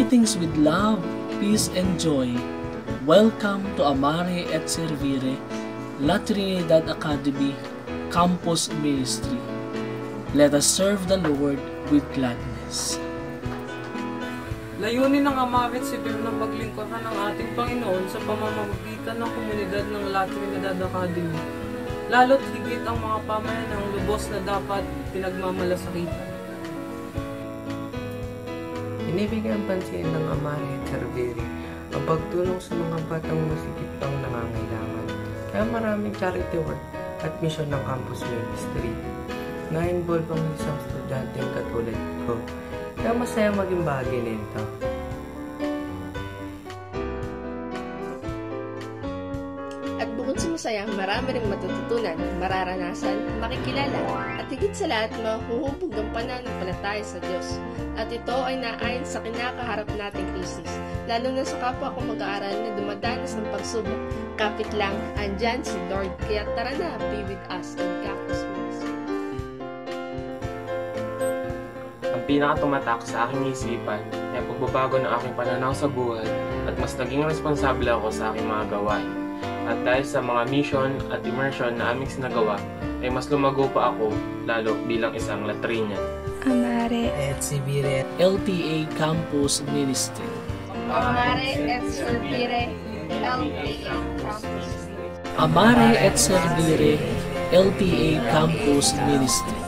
Greetings with love, peace, and joy. Welcome to Amare et Servire, La Trinidad Academy, Campus Ministry. Let us serve the Lord with gladness. Layunin ng Amare et Servire na paglingkuran ng ating Panginoon sa pamamagitan ng komunidad ng La Trinidad Academy. Lalo't higit ang mga pamayanang lubos na dapat pinagmamalasakitan. Binibigyan pansin ng Amare et Servire ang pagtulong sa mga batang masikip pang nangangailangan. Kaya maraming charity work at misyon ng Campus Ministry na involve ang isang estudyanteng katulad ko. Kaya masaya maging bahagi nito. At bukod sa masaya, marami ring matututunan, mararanasan, makikilala, at higit sa lahat, mahuhubog ang pananampalataya sa Diyos. At ito ay naayon sa kinakaharap nating krisis, lalo na sa kapwa kong mag-aaral na dumadanas ng pagsubok. Kapit lang, andyan si Lord, kaya tara na, be with us in Campus Ministry. Ang pinakatumatak sa aking isipan ay ang pagbabago ng aking pananaw sa buhay at mas naging responsable ako sa aking mga gawain. At dahil sa mga mission at immersion na aming sinagawa, ay mas lumago pa ako, lalo bilang isang latrina. Amare et Servire, LTA Campus Ministry. Amare et Servire, LTA Campus. Amare et Servire, LTA Campus Ministry.